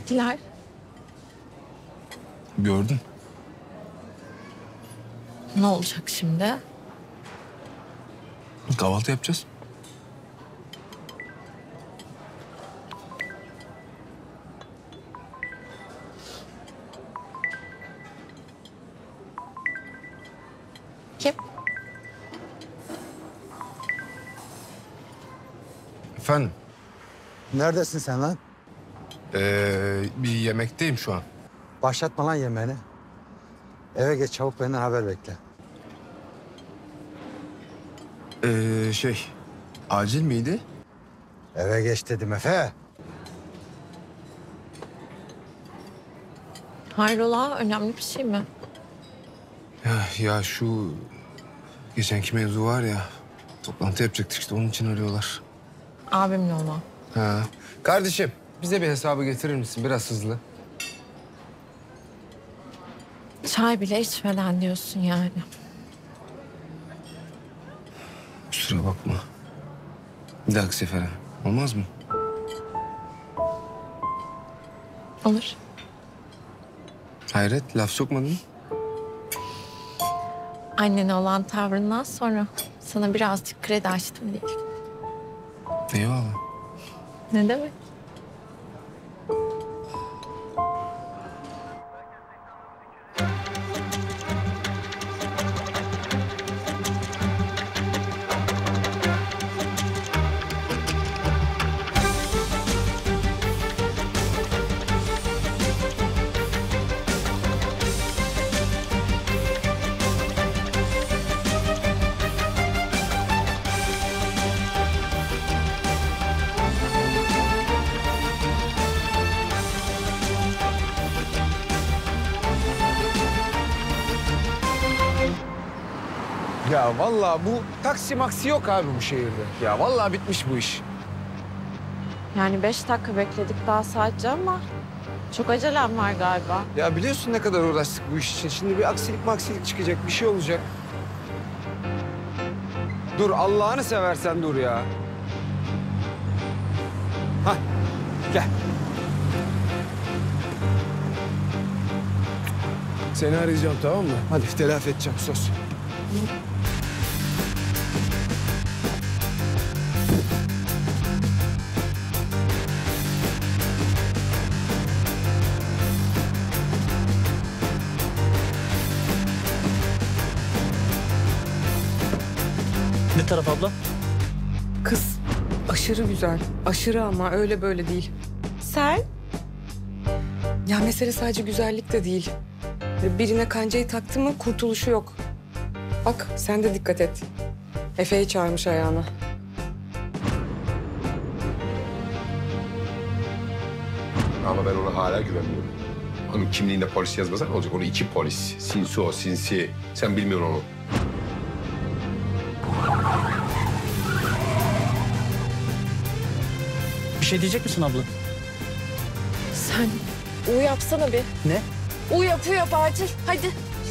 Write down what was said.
gittiler. Gördüm. Ne olacak şimdi? Kahvaltı yapacağız. Kim? Efendim? Neredesin sen lan? Bir yemekteyim şu an. Başlatma lan yemeğini. Eve geç çabuk, benden haber bekle. Acil miydi? Eve geç dedim Efe. Hayrola, önemli bir şey mi? Ya şu geçenki mevzu var ya. Toplantı yapacaktık işte, onun için arıyorlar. Abimle olan. Ha. Kardeşim, bize bir hesabı getirir misin? Biraz hızlı. Çay bile içmeden diyorsun yani. Kusura bakma. Bir dahaki sefere. Olmaz mı? Olur. Hayret, laf sokmadın mı? Annene olan tavrından sonra sana birazcık kredi açtım değil. Eyvallah. Ne demek? Ya vallahi bu taksi maksi yok abi bu şehirde. Ya vallahi bitmiş bu iş. Yani 5 dakika bekledik daha sadece ama çok acelem var galiba. Ya biliyorsun ne kadar uğraştık bu iş için. Şimdi bir aksilik çıkacak, bir şey olacak. Dur, Allah'ını seversen dur ya. Hah, gel. Seni arayacağım, tamam mı? Hadi telafi edeceğim, söz. Ne taraf abla? Kız aşırı güzel. Aşırı ama öyle böyle değil. Sen? Ya mesele sadece güzellik de değil. Birine kancayı taktı mı kurtuluşu yok. Bak sen de dikkat et. Efe'yi çağırmış ayağına. Ama ben ona hala güvenmiyorum. Onun kimliğinde polis yazmasa ne olacak? Onu iki polis. Sinsi o, sinsi. Sen bilmiyorsun onu. Bir şey diyecek misin abla? Sen U yapsana bir. Ne? U yap acil. Hadi